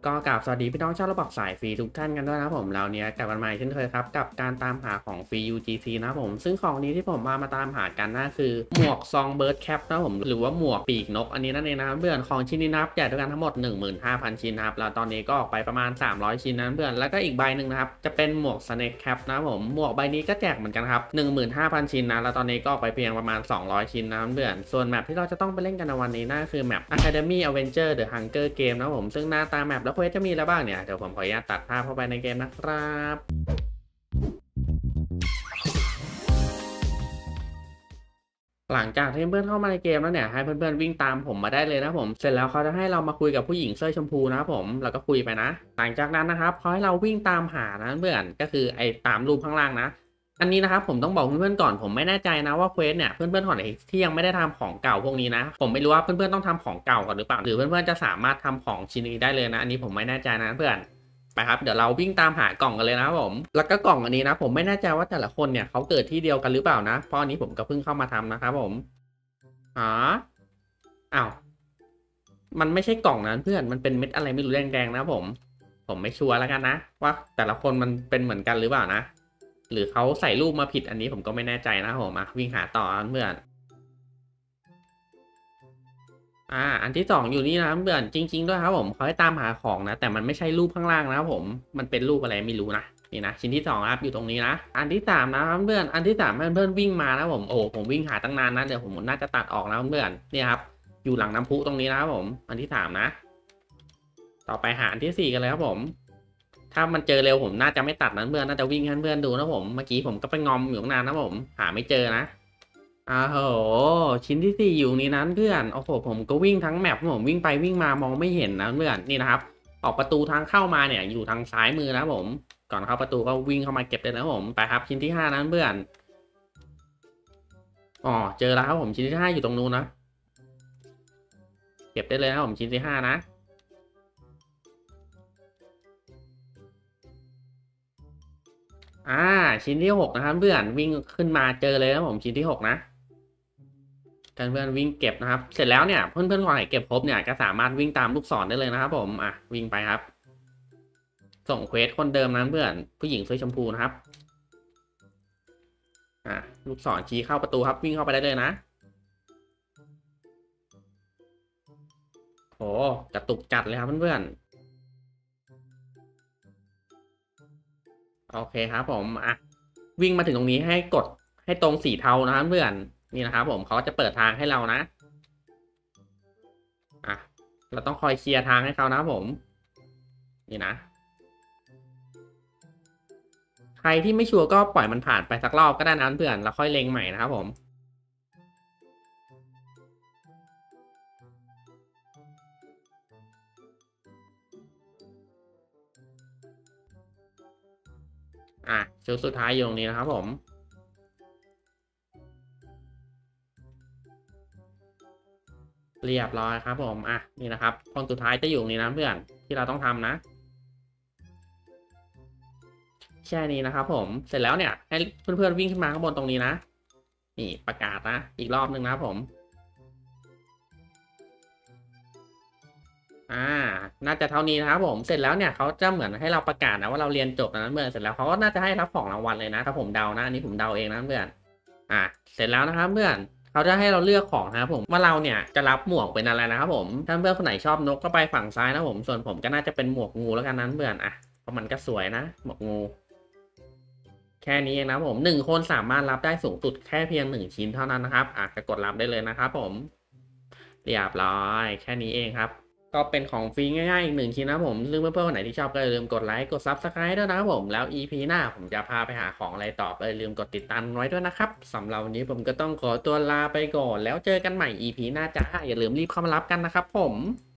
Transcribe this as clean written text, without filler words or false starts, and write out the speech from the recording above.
ก็กราบสวัสดีพี่น้องชาวระบบสายฟรีทุกท่านกันด้วยนะครับผมแล้วเนี้ยกลับมาใหม่เช่นเคยครับกับการตามหาของฟรี UGC นะครับผมซึ่งของนี้ที่ผมมาตามหากันนั่นคือหมวกซองเบิร์ดแคปนะครับผมหรือว่าหมวกปีกนกอันนี้นั่นเองนะครับเพื่อนของชิ้นนี้นับใหญ่ด้วยกันทั้งหมด 15,000 ชิ้นนะครับแล้วตอนนี้ก็ออกไปประมาณ300ชิ้นนั้นเพื่อนแล้วก็อีกใบหนึ่งนะครับจะเป็นหมวกสเน็คแคปนะครับผมหมวกใบนี้ก็แจกเหมือนกันครับ 15,000 ชิ้นนะแล้วตอนนี้ก็ออกไปเพียงประมาณ200ชิ้นนะเพื่อนส่วนแมปที่เราจะต้องไปเล่นกันในวันนี้นั่นคือแมป Academy Avenger The Hunger Game นะผมซึ่งหน้าตาแมปแล้วเควสจะมีอะไรบ้างเนี่ยเดี๋ยวผมขออนุญาตตัดภาพเข้าไปในเกมนะครับหลังจากที่เพื่อนเข้ามาในเกมแล้วเนี่ยให้เพื่อนๆวิ่งตามผมมาได้เลยนะผมเสร็จแล้วเขาจะให้เรามาคุยกับผู้หญิงเสื้อชมพูนะครับผมแล้วก็คุยไปนะหลังจากนั้นนะครับเขาให้เราวิ่งตามหานะเพื่อนก็คือไอ้ตามรูปข้างล่างนะอันนี้นะครับผมต้องบอกเพื่อนๆก่อนผมไม่แน่ใจนะว่าเควสเนี่ยเพื่อนๆคนไหนที่ยังไม่ได้ทำของเก่าพวกนี้นะผมไม่รู้ว่าเพื่อนๆต้องทำของเก่าก่อนหรือเปล่าหรือเพื่อนๆจะสามารถทำของชิ้นนี้ได้เลยนะอันนี้ผมไม่แน่ใจนะเพื่อนไปครับเดี๋ยวเราวิ่งตามหากล่องกันเลยนะครับผมแล้วก็กล่องอันนี้นะผมไม่แน่ใจว่าแต่ละคนเนี่ยเขาเกิดที่เดียวกันหรือเปล่านะเพราะอันนี้ผมก็เพิ่งเข้ามาทำนะครับผมอ๋ออ้าวมันไม่ใช่กล่องนั้นเพื่อนมันเป็นเม็ดอะไรไม่รู้แดงๆนะผมไม่ชัวร์แล้วกันนะว่าแต่ละคนมันเป็นเหมือนกันหรือเปล่านะหรือเขาใส่รูปมาผิดอันนี้ผมก็ไม่แน่ใจนะผมวิ่งหาต่อเพื่อนอันที่สองอยู่นี่นะเพื่อนจริงๆด้วยครับผมเขาให้ตามหาของนะแต่มันไม่ใช่รูปข้างล่างนะครับผมมันเป็นรูปอะไรไม่รู้นะนี่นะชิ้นที่สองครับอยู่ตรงนี้นะอันที่สามนะครับเพื่อนอันที่สามเพื่อนวิ่งมานะผมโอ้ผมวิ่งหาตั้งนานนะเดี๋ยวผมน่าจะตัดออกแล้วเพื่อนเนี่ยครับอยู่หลังน้ำพุตรงนี้นะครับผมอันที่สามนะต่อไปหาอันที่สี่กันเลยครับผมถ้ามันเจอเร็วผมน่าจะไม่ตัดนะเพื่อนน่าจะวิ่งให้เพื่อนดูนะผมเมื่อกี้ผมก็ไปงอมอยู่ตั้งนานนะผมหาไม่เจอนะ โหชิ้นที่สี่อยู่นี้นั้นเพื่อนโอ้โหผมก็วิ่งทั้งแมปผมวิ่งไปวิ่งมามองไม่เห็นนะเพื่อนนี่นะครับออกประตูทางเข้ามาเนี่ยอยู่ทางซ้ายมือนะผมก่อนเข้าประตูก็วิ่งเข้ามาเก็บเลยนะผมไปครับชิ้นที่ห้านั้นเพื่อนอ๋อเจอแล้วครับผมชิ้นที่ห้าอยู่ตรงนู้นนะเก็บได้เลยนะผมชิ้นที่ห้านะอ่าชิ้นที่หกนะครับเพื่อนวิ่งขึ้นมาเจอเลยนะผมชิ้นที่หกนะการเพื่อนวิ่งเก็บนะครับเสร็จแล้วเนี่ยเพื่อนๆคนไหนเก็บครบเนี่ยก็สามารถวิ่งตามลูกศรได้เลยนะครับผมวิ่งไปครับ ส่งเควสคนเดิมนะเพื่อนผู้หญิงเสื้อชมพูนะครับลูกศรชี้เข้าประตูครับวิ่งเข้าไปได้เลยนะโอ้กระตุกจัดเลยครับเพื่อนๆโอเคครับผมวิ่งมาถึงตรงนี้ให้กดให้ตรงสีเทานะครับเพื่อนนี่นะครับผมเขาจะเปิดทางให้เรานะอ่ะเราต้องคอยเคลียร์ทางให้เขานะครับผมนี่นะใครที่ไม่ชัวร์ก็ปล่อยมันผ่านไปสักรอบก็ได้นะเพื่อนแล้วค่อยเล็งใหม่นะครับผมชุดสุดท้ายอยู่ตรงนี้นะครับผม เรียบร้อยครับผมนี่นะครับคนสุดท้ายจะอยู่นี้นะเพื่อนที่เราต้องทำนะแค่นี้นะครับผมเสร็จแล้วเนี่ยให้เพื่อนๆวิ่งขึ้นมาข้างบนตรงนี้นะนี่ประกาศนะอีกรอบหนึ่งนะครับผมอ่าน่าจะเท่านี้นะครับผมเสร็จแล้วเนี่ยเขาจะเหมือนให้เราประกาศนะว่าเราเรียนจบนะเพื่อนเสร็จแล้วเขาก็น่าจะให้รับของรางวัลเลยนะถ้าผมเดานะอันนี้ผมเดาเองนะเพื่อนเสร็จแล้วนะครับเพื่อนเขาจะให้เราเลือกของนะครับผมว่าเราเนี่ยจะรับหมวกเป็นอะไรนะครับผมถ้าเพื่อนคนไหนชอบนกก็ไปฝั่งซ้ายนะผมส่วนผมก็น่าจะเป็นหมวกงูแล้วกันนั้นเพื่อนเพราะมันก็สวยนะหมวกงูแค่นี้เองนะผม1 คนสามารถรับได้สูงสุดแค่เพียง1 ชิ้นเท่านั้นนะครับก็กดรับได้เลยนะครับผมเรียบร้อยแค่นี้เองครับก็เป็นของฟรีง่ายๆอีก1 ชิ้นนะผมซึ่งเพื่อนๆคนไหนที่ชอบก็อย่าลืมกดไลค์กด Subscribe ด้วยนะครับผมแล้ว EP หน้าผมจะพาไปหาของอะไรต่อก็อย่าลืมกดติดตามไว้ด้วยนะครับสำหรับวันนี้ผมก็ต้องขอตัวลาไปก่อนแล้วเจอกันใหม่ EP หน้าจ้าอย่าลืมรีบเข้ามารับกันนะครับผม